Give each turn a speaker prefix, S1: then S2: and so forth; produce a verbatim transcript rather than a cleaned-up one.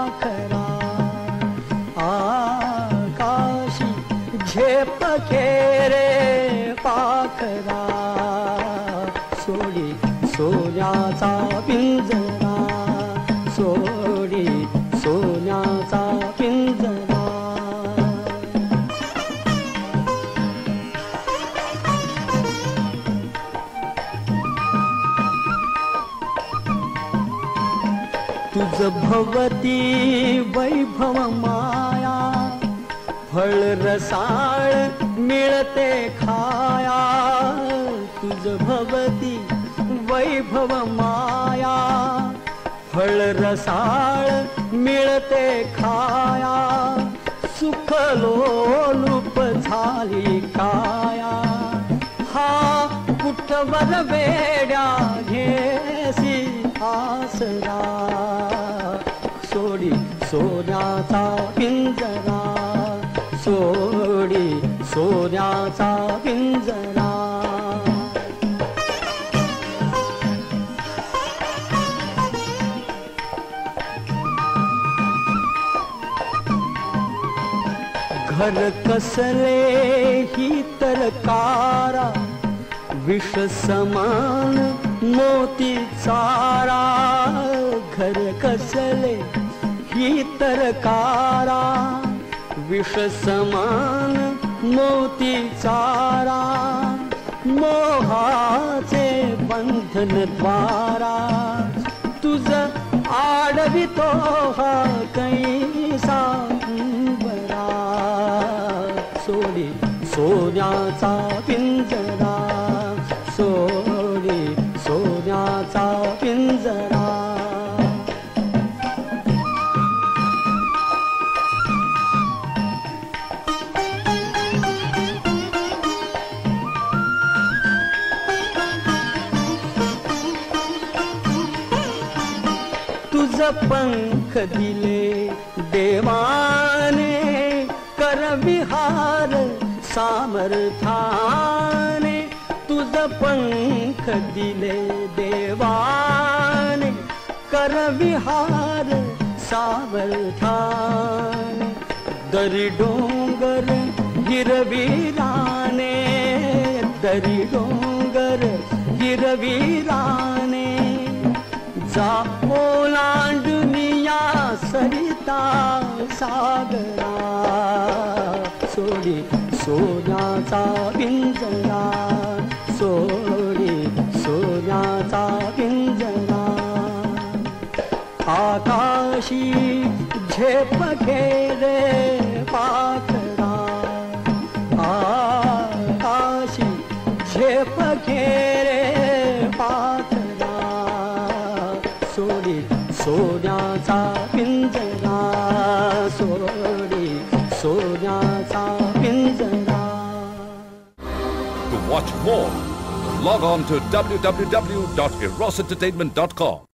S1: पाखरा आकाशी झेप खेरे पाखरा सोडी सोन्याचा पिंजरा सोडी सोन्याचा पिंजरा तुझ भवती वैभव माया फळ रसाळ मिळते खाया तुझ भवती वैभव माया फळ रसाळ मिळते खाया सुख लोलूप झाली काया हा कुठवर वेड्या घेसी आसरा सोडी सोन्याचा पिंजरा सोडी सोन्याचा पिंजरा घर कसले ही तर कारा विष समान मोती चारा घर कसले ही तर कारा विष समान मोती चारा मोहाचे बंधन द्वारा तुझ आडवितो हा कैसा बरा सोडी सोन्याचा पिंजरा सोडी सोन्याचा पिंजरा तुझ पंख दिले देवाने कर विहार सामर्थाने तुझ पंख दिले देवाने कर विहार सामर्थाने दरी डोंगर हिरवीराने दरी डोंगर हिरवीराने जा ओलांडुनिया सरिता सागरा सोडी सोन्याचा पिंजरा सोडी सोन्याचा पिंजरा आकाशी झेप घेरे पाखरा आकाशी झेप घेरे पाखरा सोडी सोन्याचा पिंजरा सोडी सोन्याचा पिंजरा.
S2: To watch more, log on to w w w dot eros entertainment dot com.